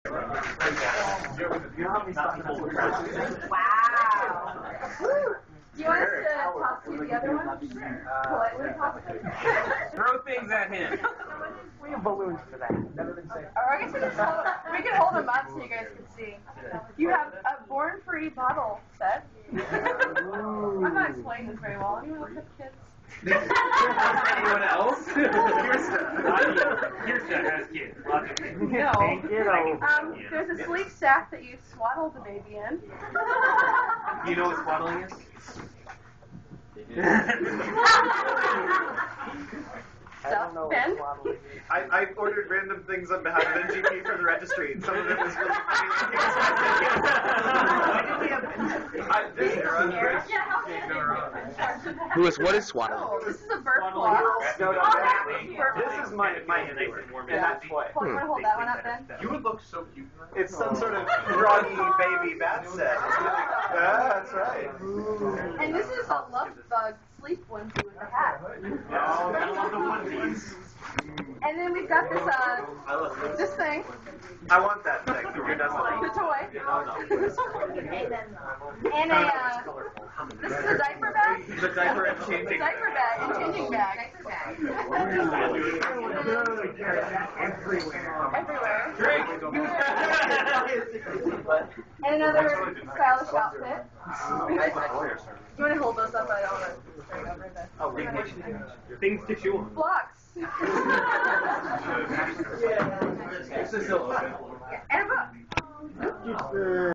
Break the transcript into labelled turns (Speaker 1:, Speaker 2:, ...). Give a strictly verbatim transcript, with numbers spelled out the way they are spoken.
Speaker 1: Wow. Do you want us to talk to the other one? Politely talk to him?
Speaker 2: Throw things at him.
Speaker 3: We have balloons for that. Never been safe.
Speaker 1: Or I guess we, just hold, we can hold them up so you guys can see. You have a Born Free bottle set. I'm not explaining this very well. Anyone else have kids?
Speaker 2: Anyone else?
Speaker 4: Kirsten. Kirsten has kids. Lots of kids.
Speaker 1: No.
Speaker 3: Kiddo.
Speaker 1: Um, there's a sleek sack that you swaddle the baby in.
Speaker 2: Do you know what swaddling is?
Speaker 3: I don't know
Speaker 1: Ben?
Speaker 3: what swaddling is.
Speaker 5: I, I ordered random things on behalf of N G P for the registry, and some of it was really funny. I did.
Speaker 6: Louis, what is swaddling?
Speaker 1: Oh, this is a birth block.
Speaker 5: No, no,
Speaker 1: Oh,
Speaker 5: no.
Speaker 1: that's cute.
Speaker 5: This is my my inventory, and that toy.
Speaker 1: Hold, you want to hold that one up, Ben?
Speaker 4: You would look so cute.
Speaker 5: It's some sort of groggy baby bath set. Yeah, that's right.
Speaker 1: And this is a love bug sleep onesie with a hat.
Speaker 5: Oh, I love the onesies.
Speaker 1: And then we've got this uh
Speaker 5: I love this.
Speaker 1: this thing,
Speaker 5: I want that thing. Who doesn't?
Speaker 1: the toy, and a uh, this is a diaper bag.
Speaker 5: The diaper and changing.
Speaker 1: Diaper bag and changing bag. Diaper bag. Everywhere.
Speaker 2: Drink!
Speaker 1: And another stylish outfit. You want to hold those up? I don't want to straight over this.
Speaker 5: Oh, wait.
Speaker 4: Things to chew on.
Speaker 1: Blocks.
Speaker 5: This is a
Speaker 1: And a book.